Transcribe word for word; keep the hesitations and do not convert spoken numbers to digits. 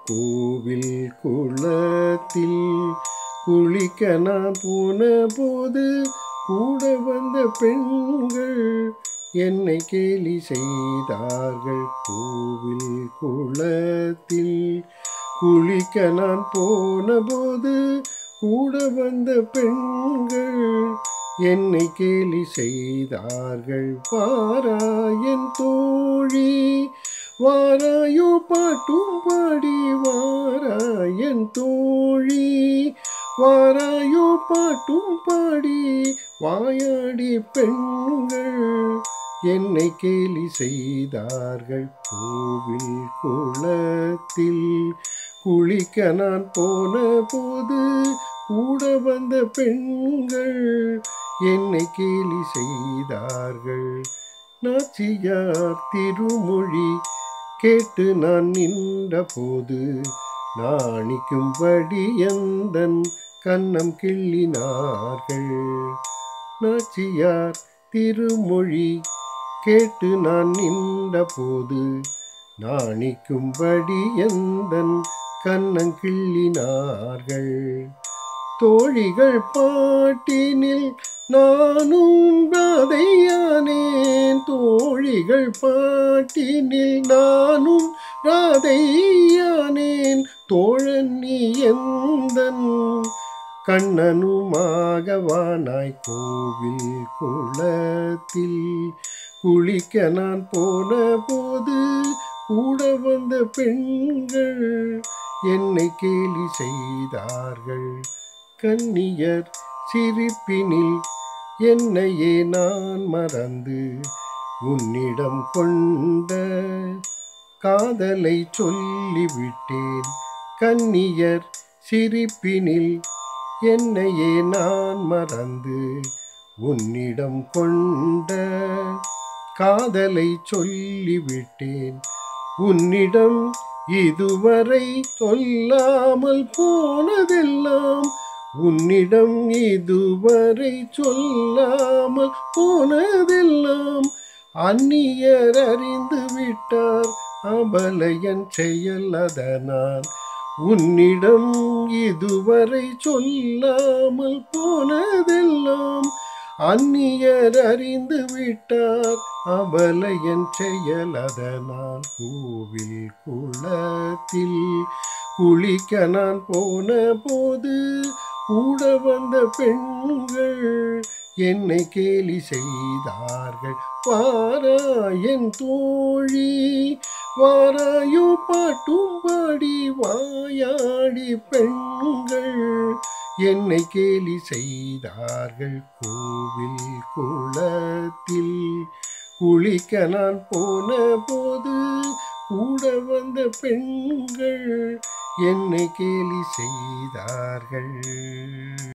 கோவில் குளத்தில் குளிக்க நான் போன போது கூட வந்த பெண்கள் என்னை கேலி செய்தார்கள். கோவில் குளத்தில் குளிக்க நான் போன போது கூட வந்த பெண்கள் என்னை கேலி செய்தார்கள். வாராயன் தோழி வாராயோ பாட்டும் பாடி, வாராயன் தோழி வாராயோ பாட்டும் பாடி, வாயாடி பெண்கள் என்னை கேலி செய்தார்கள். கோவில் குளத்தில் குளிக்க நான் போன போது கூட வந்த பெண்கள் என்னை கேலி செய்தார்கள். நாச்சியார் திருமொழி கேட்டு நான் நின்ற போது நாணிக்கும்படி எந்தன் கன்னம் கிள்ளினார்கள். நாச்சியார் திருமொழி கேட்டு நான் நின்ற போது நாணிக்கும்படி எந்தன் கன்னம் கிள்ளினார்கள். தோழிகள் பாட்டினில் நானும் ராதையானேன், தோழிகள் பாட்டினில் நானும் ராதையானேன். தோழன் நீ எந்தன் கண்ணனுமாகவானாய். கோவில் குளத்தில் குளிக்க நான் போன போது கூட வந்த பெண்கள் என்னை கேலி செய்தார்கள். கன்னியர் சிரிப்பினில் என்னையே நான் மறந்து உன்னிடம் கொண்ட காதலை சொல்லிவிட்டேன். கன்னியர் சிரிப்பினில் என்னையே நான் மறந்து உன்னிடம் கொண்ட காதலை சொல்லிவிட்டேன். உன்னிடம் இதுவரை சொல்லாமல் போனதெல்லாம், உன்னிடம் இதுவரை சொல்லாமல் போனதெல்லாம் அந்நியர் அறிந்து விட்டார் அபலையன் செயல் அதனால். உன்னிடம் இதுவரை சொல்லாமல் போனதெல்லாம் அந்நியர் அறிந்து விட்டார் அபலையன் செயல் அதனால். கோவில் குளத்தில் குளிக்க நான் போன போது கூட வந்த பெண்கள் என்னை கேலி செய்தார்கள். வாராயன் தோழி வாராயோ பாட்டும் பாடி, வாயாடி பெண்கள் என்னை கேலி செய்தார்கள். கோவில் குளத்தில் குளிக்க நான் போன போது கூட வந்த பெண்கள் என்னை கேலி செய்தார்கள்.